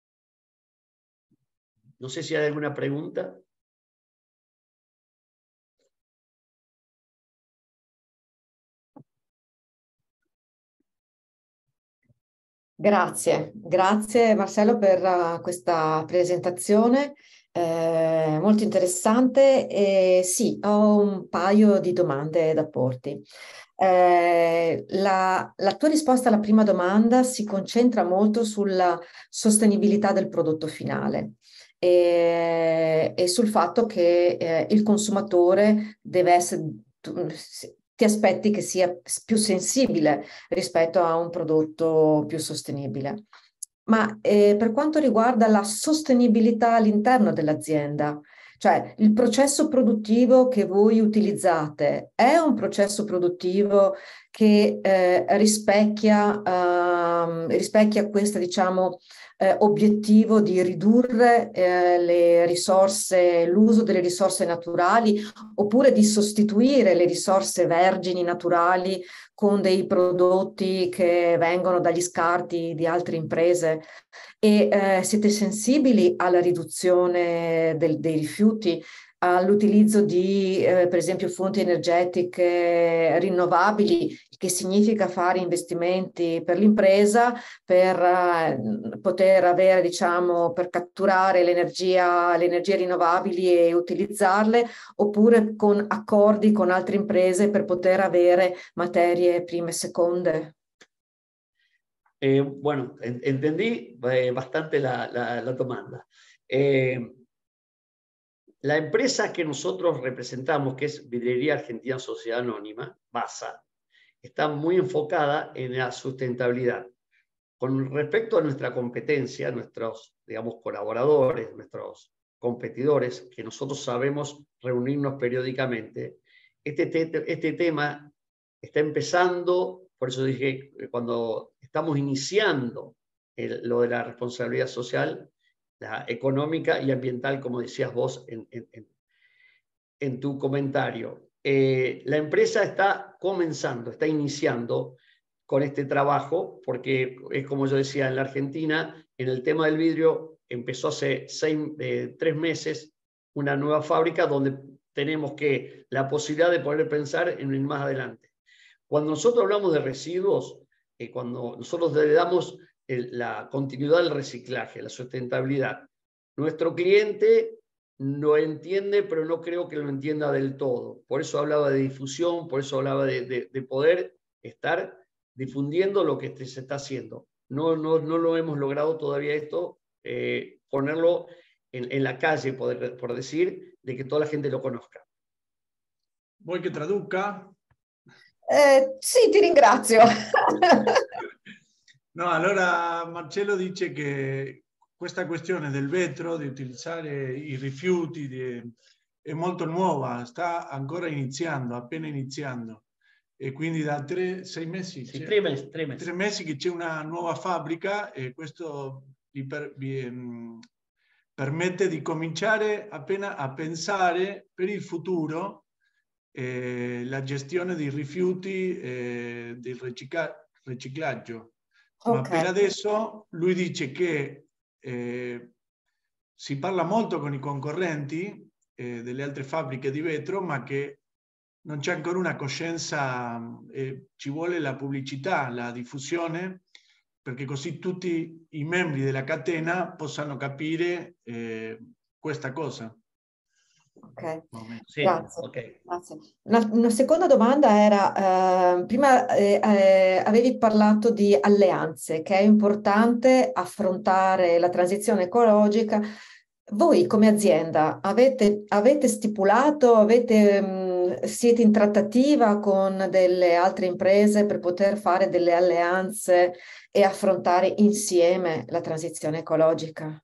No sé si hay alguna pregunta. Grazie, grazie Marcello per questa presentazione molto interessante. Sì, ho un paio di domande da porti. La tua risposta alla prima domanda si concentra molto sulla sostenibilità del prodotto finale e sul fatto che il consumatore deve essere, ti aspetti che sia più sensibile rispetto a un prodotto più sostenibile. Ma per quanto riguarda la sostenibilità all'interno dell'azienda, cioè il processo produttivo che voi utilizzate è un processo produttivo che rispecchia questo, diciamo, obiettivo di ridurre le risorse, l'uso delle risorse naturali, oppure di sostituire le risorse vergini naturali con dei prodotti che vengono dagli scarti di altre imprese. E siete sensibili alla riduzione dei rifiuti, all'utilizzo di, per esempio, fonti energetiche rinnovabili, che significa fare investimenti per l'impresa per poter avere, diciamo, per catturare le energie rinnovabili e utilizzarle, oppure con accordi con altre imprese per poter avere materie prime e seconde? Bueno, entendí bastante la domanda. La empresa que nosotros representamos, que es Vidriería Argentina Sociedad Anónima, BASA, está muy enfocada en la sustentabilidad. Con respecto a nuestra competencia, nuestros, digamos, colaboradores, nuestros competidores, que nosotros sabemos reunirnos periódicamente, este tema está empezando, por eso dije, cuando estamos iniciando lo de la responsabilidad social, la económica y ambiental, como decías vos en tu comentario. La empresa está comenzando, está iniciando con este trabajo, porque es como yo decía, en la Argentina, en el tema del vidrio, empezó hace 3 meses una nueva fábrica donde tenemos la posibilidad de poder pensar en ir más adelante. Cuando nosotros hablamos de residuos, cuando nosotros le damos la continuidad del reciclaje, la sustentabilidad, nuestro cliente lo entiende, pero no creo que lo entienda del todo. Por eso hablaba de difusión, por eso hablaba de poder estar difundiendo lo que se está haciendo. No lo hemos logrado todavía esto, ponerlo en la calle, por decir, de che toda la gente lo conosca. Vuoi che traduca? Sì, ti ringrazio. No, allora Marcello dice che questa questione del vetro, di utilizzare i rifiuti, è molto nuova, sta ancora iniziando, appena iniziando. E quindi da 6 mesi, Sì, 3 mesi. 3 mesi che c'è una nuova fabbrica e questo permette di cominciare appena a pensare per il futuro la gestione dei rifiuti del riciclaggio. Ma per adesso lui dice che si parla molto con i concorrenti delle altre fabbriche di vetro, ma che non c'è ancora una coscienza, ci vuole la pubblicità, la diffusione, perché così tutti i membri della catena possano capire questa cosa. Ok, sì, grazie. okay. Grazie. Una seconda domanda era, prima avevi parlato di alleanze, che è importante affrontare la transizione ecologica. Voi come azienda avete stipulato, siete in trattativa con delle altre imprese per poter fare delle alleanze e affrontare insieme la transizione ecologica?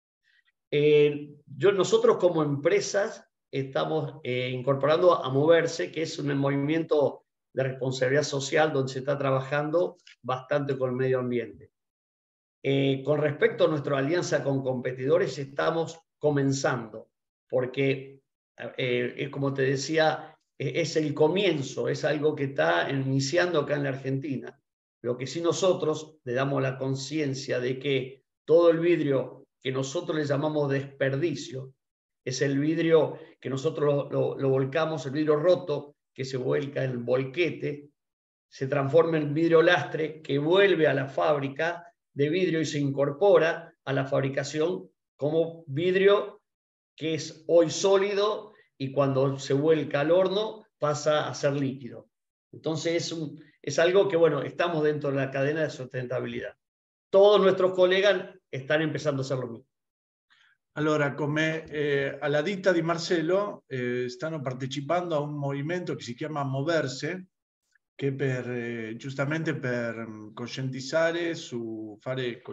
Nosotros como empresas estamos incorporando a Moverse, que es un movimiento de responsabilidad social donde se está trabajando bastante con el medio ambiente. Con respecto a nuestra alianza con competidores, estamos comenzando, porque, como te decía, es el comienzo, es algo que está iniciando acá en la Argentina. Lo que sí nosotros le damos la conciencia de que todo el vidrio que nosotros le llamamos desperdicio, es el vidrio que nosotros lo volcamos, el vidrio roto que se vuelca en volquete, se transforma en vidrio lastre que vuelve a la fábrica de vidrio y se incorpora a la fabricación como vidrio que es hoy sólido y cuando se vuelca al horno pasa a ser líquido. Entonces es algo que, bueno, estamos dentro de la cadena de sustentabilidad. Todos nuestros colegas están empezando a hacer lo mismo. Allora, come alla ditta di Marcello stanno partecipando a un movimento che si chiama Moverse, che giustamente per coscientizzare su fare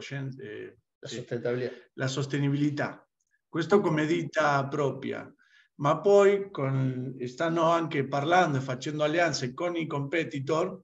la sostenibilità. Questo come ditta propria, ma poi stanno anche parlando e facendo alleanze con i competitor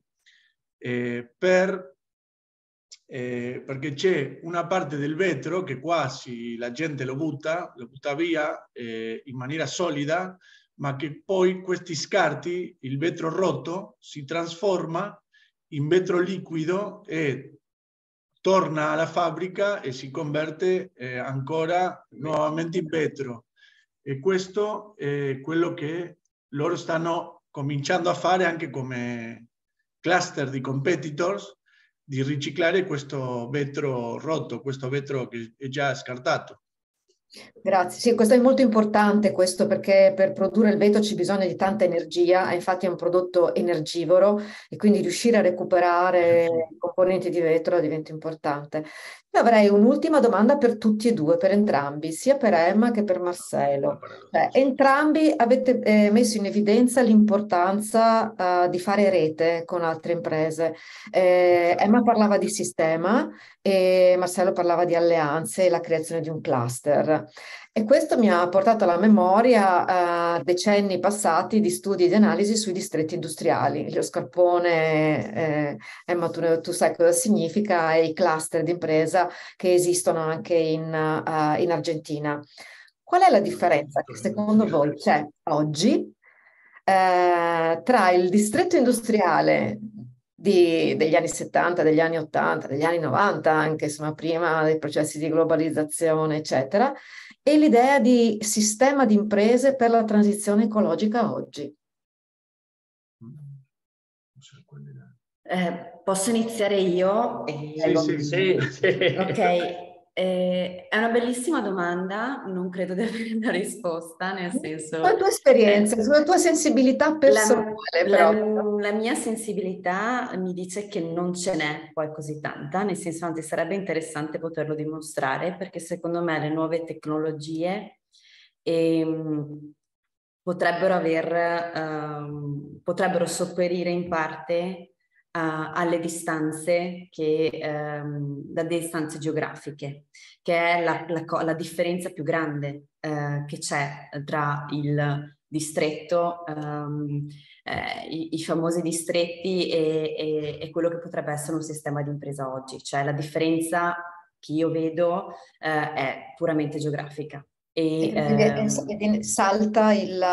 perché c'è una parte del vetro che quasi la gente lo butta via in maniera solida, ma che poi questi scarti, il vetro rotto, si trasforma in vetro liquido e torna alla fabbrica e si converte ancora nuovamente in vetro. E questo è quello che loro stanno cominciando a fare anche come cluster di competitors, di riciclare questo vetro rotto, questo vetro che è già scartato. Grazie, sì, questo è molto importante, questo perché per produrre il vetro c'è bisogno di tanta energia, infatti è un prodotto energivoro e quindi riuscire a recuperare i componenti di vetro diventa importante. Io avrei un'ultima domanda per tutti e due, per entrambi, sia per Emma che per Marcello. Entrambi avete messo in evidenza l'importanza di fare rete con altre imprese. Emma parlava di sistema e Marcello parlava di alleanze e la creazione di un cluster. E questo mi ha portato alla memoria decenni passati di studi e di analisi sui distretti industriali. Lo scarpone, Emma, tu sai cosa significa, e i cluster di impresa che esistono anche in Argentina. Qual è la differenza che secondo voi c'è oggi tra il distretto industriale degli anni 70, degli anni 80, degli anni 90, anche insomma, prima dei processi di globalizzazione, eccetera, e l'idea di sistema di imprese per la transizione ecologica oggi? Posso iniziare io? Sì. Ok. È una bellissima domanda, non credo di avere una risposta, nel senso... Sulla tua esperienza, sulla tua sensibilità personale. La mia sensibilità mi dice che non ce n'è poi così tanta, nel senso anzi sarebbe interessante poterlo dimostrare, perché secondo me le nuove tecnologie potrebbero sopperire in parte alle distanze che distanze geografiche, che è la differenza più grande che c'è tra il distretto, i famosi distretti e quello che potrebbe essere un sistema di impresa oggi. Cioè la differenza che io vedo è puramente geografica. E salta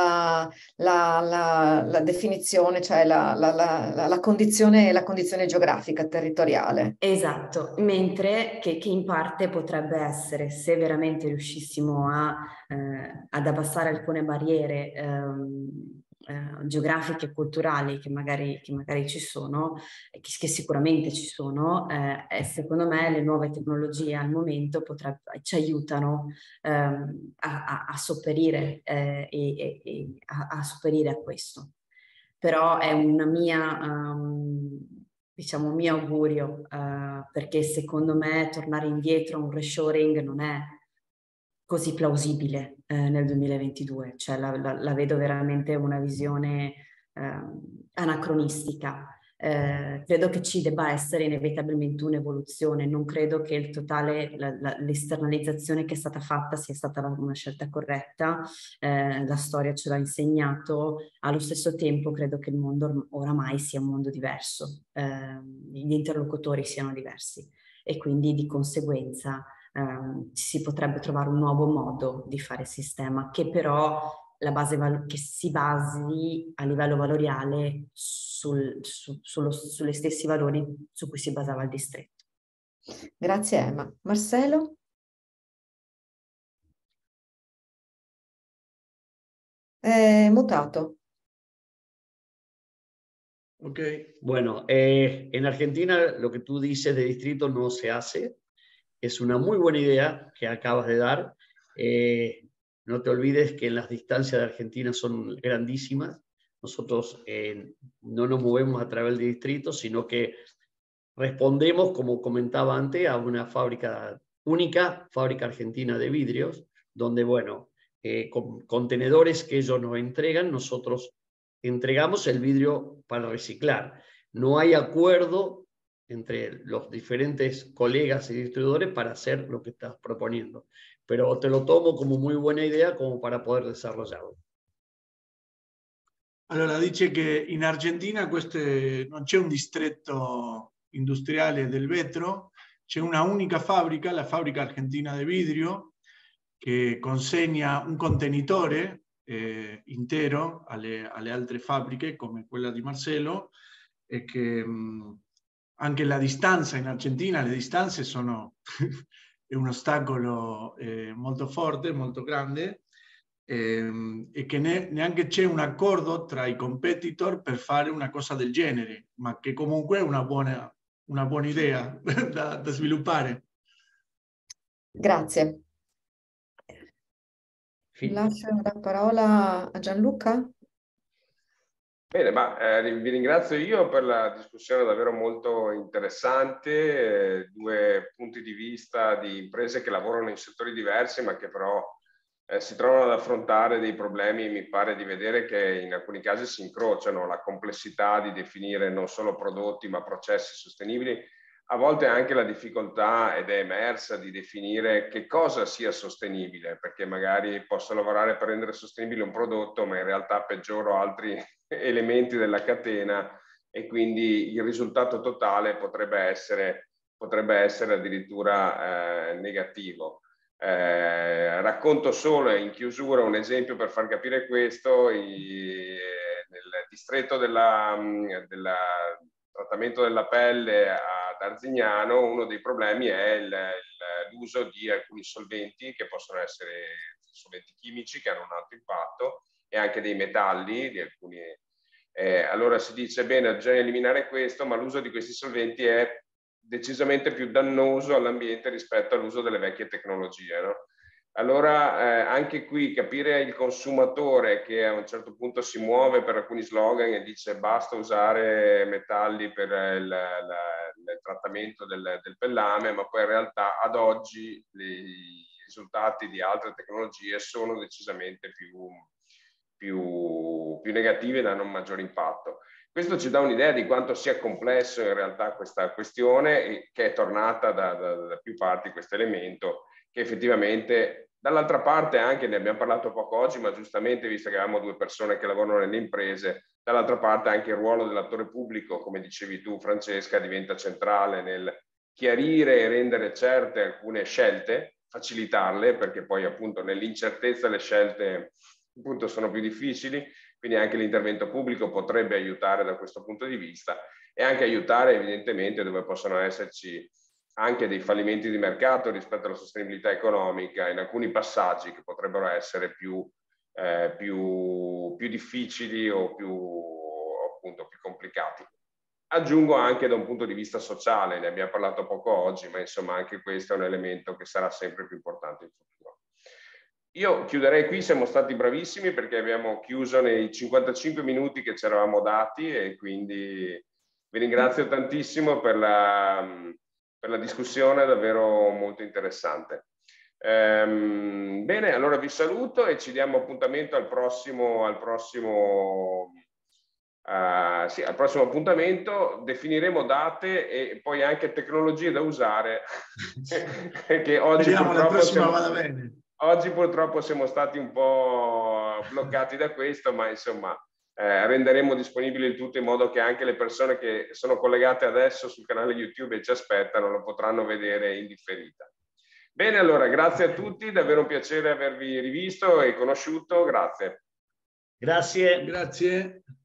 la definizione, cioè la condizione geografica territoriale. Esatto, mentre che in parte potrebbe essere, se veramente riuscissimo ad abbassare alcune barriere geografiche e culturali che magari ci sono, che sicuramente ci sono, secondo me le nuove tecnologie al momento ci aiutano a sopperire a sopperire a questo. Però è una mia... diciamo, mio augurio, perché secondo me tornare indietro a un reshoring non è così plausibile nel 2022, cioè la vedo veramente una visione anacronistica. Credo che ci debba essere inevitabilmente un'evoluzione, non credo che il totale, l'esternalizzazione che è stata fatta sia stata una scelta corretta, la storia ce l'ha insegnato, allo stesso tempo credo che il mondo oramai sia un mondo diverso, gli interlocutori siano diversi e quindi di conseguenza si potrebbe trovare un nuovo modo di fare sistema che però che si basi a livello valoriale sulle stessi valori su cui si basava il distretto. Grazie Emma. Marcelo? Mutato. Ok. Bueno, en Argentina lo que tú dices de distrito no se hace. Es una muy buena idea que acabas de dar. No te olvides que las distancias de Argentina son grandísimas. Nosotros no nos movemos a través del distrito, sino que respondemos, como comentaba antes, a una única fábrica argentina de vidrios, donde, bueno, con contenedores que ellos nos entregan, nosotros entregamos el vidrio para reciclar. No hay acuerdo entre los diferentes colegas y distribuidores para hacer lo que estás proponiendo, pero te lo tomo como muy buena idea como para poder desarrollarlo. Allora, dice che in Argentina non c'è un distretto industriale del vetro, c'è una unica fabbrica, la fabbrica argentina de vidrio, che consegna un contenitore intero alle altre fabbriche come quella di Marcelo e che anche la distanza in Argentina, le distanze sono è un ostacolo molto forte, molto grande e che neanche c'è un accordo tra i competitor per fare una cosa del genere, ma che comunque è una buona idea da sviluppare. Grazie. Lascio la parola a Gianluca. Bene, ma vi ringrazio io per la discussione davvero molto interessante, due punti di vista di imprese che lavorano in settori diversi ma che però si trovano ad affrontare dei problemi, mi pare di vedere che in alcuni casi si incrociano, la complessità di definire non solo prodotti ma processi sostenibili, a volte anche la difficoltà, ed è emersa, di definire che cosa sia sostenibile, perché magari posso lavorare per rendere sostenibile un prodotto ma in realtà peggioro altri elementi della catena e quindi il risultato totale potrebbe essere addirittura negativo. Racconto solo in chiusura un esempio per far capire questo. Nel distretto del trattamento della pelle ad Arzignano uno dei problemi è l'uso di alcuni solventi che possono essere solventi chimici che hanno un alto impatto e anche dei metalli di alcuni. Allora si dice bene, bisogna eliminare questo, ma l'uso di questi solventi è decisamente più dannoso all'ambiente rispetto all'uso delle vecchie tecnologie, no? Allora anche qui capire il consumatore che a un certo punto si muove per alcuni slogan e dice basta usare metalli per il trattamento del pellame, ma poi in realtà ad oggi i risultati di altre tecnologie sono decisamente più negativi e danno un maggior impatto. Questo ci dà un'idea di quanto sia complesso in realtà questa questione, che è tornata da più parti questo elemento, che effettivamente dall'altra parte anche, ne abbiamo parlato poco oggi, ma giustamente, visto che avevamo due persone che lavorano nelle imprese, dall'altra parte anche il ruolo dell'attore pubblico, come dicevi tu Francesca, diventa centrale nel chiarire e rendere certe alcune scelte, facilitarle, perché poi appunto nell'incertezza le scelte appunto sono più difficili, quindi anche l'intervento pubblico potrebbe aiutare da questo punto di vista e anche aiutare evidentemente dove possono esserci anche dei fallimenti di mercato rispetto alla sostenibilità economica in alcuni passaggi che potrebbero essere più difficili o appunto più complicati. Aggiungo anche da un punto di vista sociale, ne abbiamo parlato poco oggi, ma insomma anche questo è un elemento che sarà sempre più importante in futuro. Io chiuderei qui, siamo stati bravissimi perché abbiamo chiuso nei 55 minuti che ci eravamo dati e quindi vi ringrazio tantissimo per la discussione, davvero molto interessante. Bene, allora vi saluto e ci diamo appuntamento al prossimo appuntamento. Definiremo date e poi anche tecnologie da usare che oggi purtroppo siamo stati un po' bloccati da questo, ma insomma renderemo disponibile il tutto in modo che anche le persone che sono collegate adesso sul canale YouTube e ci aspettano lo potranno vedere in differita. Bene, allora grazie a tutti, davvero un piacere avervi rivisto e conosciuto, grazie. Grazie. Grazie.